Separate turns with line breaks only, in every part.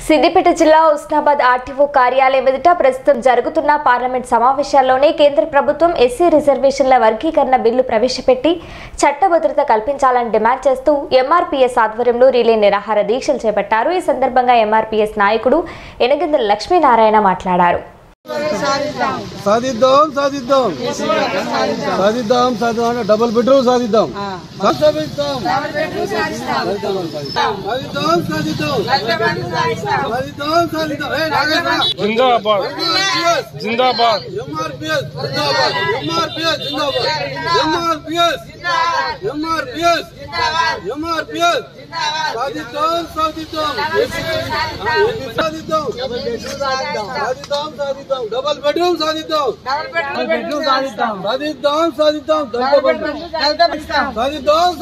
సిద్దిపేట జిల్లా ఉస్నాబాద్ ఆర్టీఓ కార్యాలయం ఎదుట ప్రస్తుతం జరుగుతున్న పార్లమెంట్ సమావేశాల్లోనే కేంద్ర ప్రభుత్వం ఎస్సీ రిజర్వేషన్ల వర్గీకరణ బిల్లు ప్రవేశపెట్టి చట్టభద్రత కల్పించాలని డిమాండ్ చేస్తూ ఎంఆర్పీఎస్ ఆధ్వర్యంలో రిలే నిరాహార దీక్షలు చేపట్టారు। ఈ సందర్భంగా ఎంఆర్పీఎస్ నాయకుడు ఎనగందల లక్ష్మీనారాయణ మాట్లాడారు।
సాధిద్దాం సాధిద్దాం సాధిద్దాం సాధిద్దాం డబుల్ బెడ్రూమ్ సాధిద్దాం సాధిద్దాం
జిందాబాద్ జిందాబాద్
ఎంఆర్పీఎస్ జిందాబాద్ ఎంఆర్పీఎస్ జిందాబాద్ ఎంఆర్పీఎస్ ఎంఆర్పీఎస్ ఎంఆర్పీఎస్ సాధిద్దాం సాధిద్దాం సాధిద్దాం సాధిద్దాం సాధిద్దాం డబుల్ బెడ్రూమ్ సాధిద్దాం సాధిద్దాం సాధిద్దాం సాధిద్దాం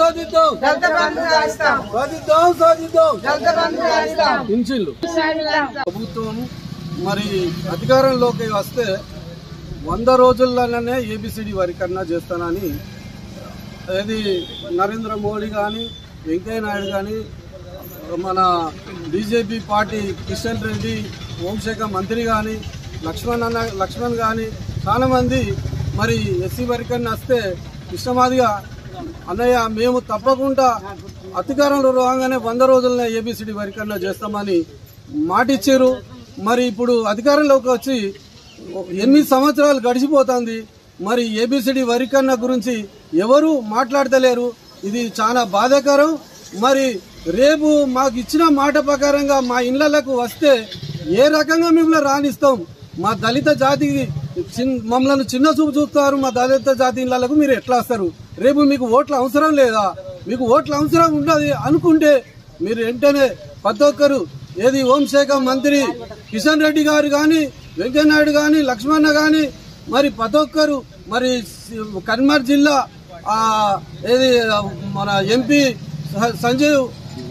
సాధిద్దాం సాధిద్దాం పింఛన్లు ప్రభుత్వం మరి అధికారంలోకి వస్తే 100 రోజుల్లోనే ఏబిసిడి వర్గీకరణ చేస్తానని ఏది నరేంద్ర మోడీ కానీ వెంకయ్య నాయుడు కానీ మన బీజేపీ పార్టీ కిషన్ రెడ్డి హోంశాఖ మంత్రి కానీ లక్ష్మణ్ కానీ చాలా మంది మరి ఎస్సీ వర్గీకరణ వస్తే ఇష్టమాదిగా అన్నయ్య మేము తప్పకుండా అధికారంలో రాగానే 100 రోజులనే ఏబిసిడి వర్గీకరణ చేస్తామని మాటిచ్చారు। మరి ఇప్పుడు అధికారంలోకి వచ్చి 8 సంవత్సరాలు గడిచిపోతుంది, మరి ఏబిసిడి వర్గీకరణ గురించి ఎవరు మాట్లాడతలేరు। ఇది చాలా బాధాకరం। మరి రేపు మాకు ఇచ్చిన మాట ప్రకారంగా మా ఇళ్లకు వస్తే ఏ రకంగా మిమ్మల్ని రాణిస్తాం? మా దళిత జాతికి మమ్మల్ని చిన్న చూపు చూస్తారు, మా దళిత జాతి ఇళ్లకు మీరు ఎట్లా వస్తారు? రేపు మీకు ఓట్ల అవసరం లేదా? మీకు ఓట్ల అవసరం ఉండదు అనుకుంటే మీరు వెంటనే ప్రతి ఒక్కరు ఏది హోంశాఖ మంత్రి కిషన్ రెడ్డి గారు కానీ వెంకయ్యనాయుడు కానీ లక్ష్మణ కానీ మరి ప్రతి ఒక్కరు మరి కరీంనగర్ జిల్లా ఏది మన ఎంపీ సంజీవ్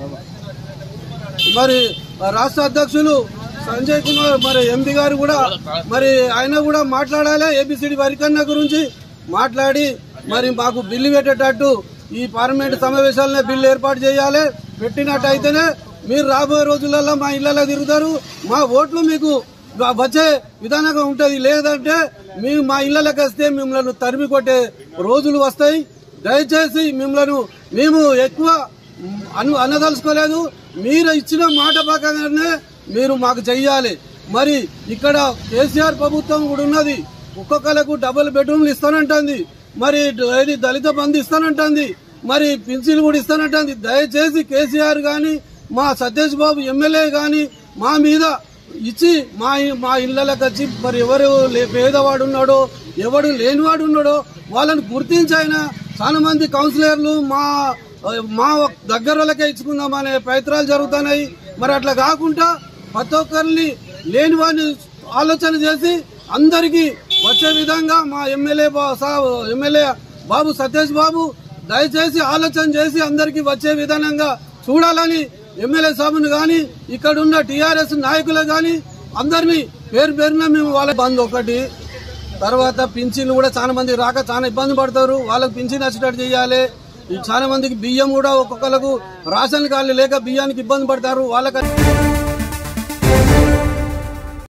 మరి రాష్ట్ర అధ్యక్షులు సంజయ్ కుమార్ మరి ఎంపీ గారు కూడా మరి ఆయన కూడా మాట్లాడాలి, ఏబిసిడి వర్గీకరణ గురించి మాట్లాడి మరి మాకు బిల్లు పెట్టేటట్టు ఈ పార్లమెంట్ సమావేశాలనే బిల్లు ఏర్పాటు చేయాలి। పెట్టినట్టయితేనే మీరు రాబోయే రోజులలో మా ఇళ్లలో తిరుగుతారు, మా ఓట్లు మీకు వచ్చే విధానంగా ఉంటది। లేదంటే మేము మా ఇళ్లకి వస్తే మిమ్మల్ని తరిమి కొట్టే రోజులు వస్తాయి। దయచేసి మిమ్మల్ని మేము ఎక్కువ అనదలుచుకోలేదు, మీరు ఇచ్చిన మాట ప్రకారంగానే మీరు మాకు చెయ్యాలి। మరి ఇక్కడ కేసీఆర్ ప్రభుత్వం కూడా ఉన్నది, ఒక్కొక్కలకు డబుల్ బెడ్రూమ్లు ఇస్తానంటుంది, మరి దళిత బంధు ఇస్తానంటుంది, మరి పింఛన్లు కూడా ఇస్తానంటుంది। దయచేసి కేసీఆర్ గాని మా సతీష్ బాబు ఎమ్మెల్యే గాని మా మీద ఇచ్చి మా ఇళ్లకు వచ్చి మరి ఎవరు పేదవాడు ఉన్నాడో ఎవడు లేనివాడు ఉన్నాడో వాళ్ళని గుర్తించైనా చాలా మంది కౌన్సిలర్లు మా దగ్గర వాళ్ళకే ఇచ్చుకుందామనే ప్రయత్నాలు జరుగుతున్నాయి। మరి అట్లా కాకుండా ప్రతి ఒక్కరిని లేని వాడిని ఆలోచన చేసి అందరికీ వచ్చే విధంగా మా ఎమ్మెల్యే బాబు సతీష్ బాబు దయచేసి ఆలోచన చేసి అందరికీ వచ్చే విధానంగా చూడాలని ఎమ్మెల్యే సాబును గాని ఇక్కడ ఉన్న టీఆర్ఎస్ నాయకులు గాని అందరినీ పేరున మేము వాళ్ళ బంద్ ఒకటి, తర్వాత పింఛన్లు కూడా చాలా మంది రాక చాలా ఇబ్బంది పడతారు, వాళ్ళకి పింఛన్ వచ్చేటట్టు చేయాలి। చాలా మందికి బియ్యం కూడా ఒక్కొక్కరికి రేషన్ కార్డులు లేక బియ్యానికి ఇబ్బంది పడతారు వాళ్ళకి